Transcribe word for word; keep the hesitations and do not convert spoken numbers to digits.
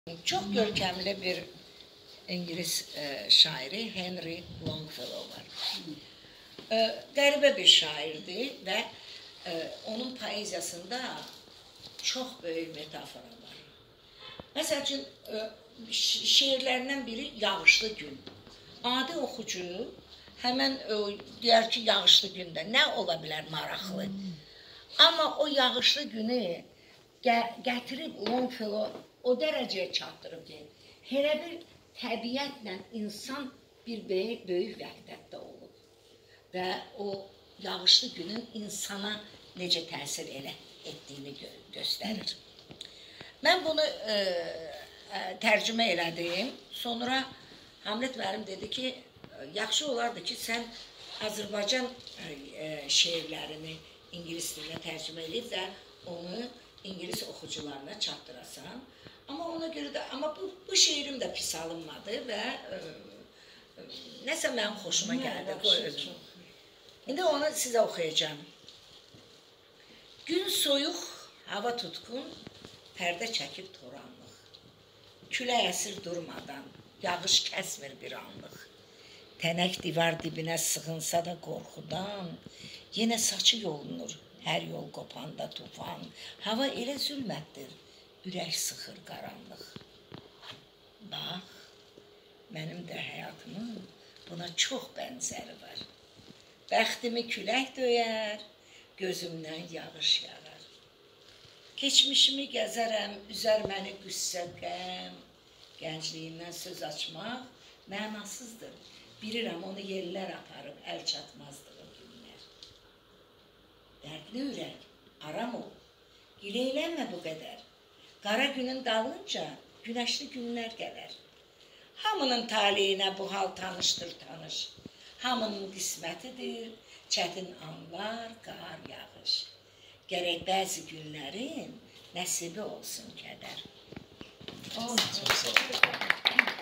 Çok görkemli bir İngiliz e, şairi Henry Longfellow var. E, qəribə bir şairdi ve e, onun poeziyasında çok büyük metafora var. Mesela için e, şiirlerinden biri Yağışlı Gün. Adi oxucu hemen e, deyər ki, yağışlı gündə nə ola bilər maraqlı. Ama o yağışlı günü gətirib Longfellow o dereceye çatdırıb ki, elə bir təbiətlə insan bir böyük, böyük vəhdətdə olub. Və o yağışlı günün insana necə təsir elə etdiyini gö göstərir. Mən bunu e, e, tərcümə elədim. Sonra Hamlet müəllim dedi ki, yaxşı olardı ki, sən Azərbaycan e, şeirlərini İngilis dilinə tərcümə edib və onu İngiliz oxucularına çatdırasan. Ama ona göre de, ama bu, bu şiirim de pis alınmadı ve e, e, nəsə mənim xoşuma gəldi. İndi onu sizə oxuyacağım. Gün soyuq, hava tutkun, pərdə çəkib toranlıq. Külək əsir durmadan, yağış kəsmir bir anlıq. Tənək divar dibinə sığınsa da qorxudan, yenə saçı yolunur, hər yol qopanda tufan. Hava elə zülmətdir, ürək sıxır qaranlıq. Bax, mənim də həyatımın buna çox bənzəri var. Bəxtimi külək döyər, gözümdən yağış yağar. Keçmişimi gəzərəm, üzər məni qüssə qəm. Gəncliyimdən söz açmaq mənasızdır. Bilirəm, onu yerlər aparıb, əl çatmazdır o günlər. Dərdli ürək, aram ol, gileylənmə bu qədər. Qara günün dalınca güneşli günler gələr. Hamının taleyinə bu hal tanışdır tanış. Hamının qismətidir, çətin anlar, qar, yağış. Gərək bəzi günlərin nəsibi olsun kədər. Oh, çok sağ olun.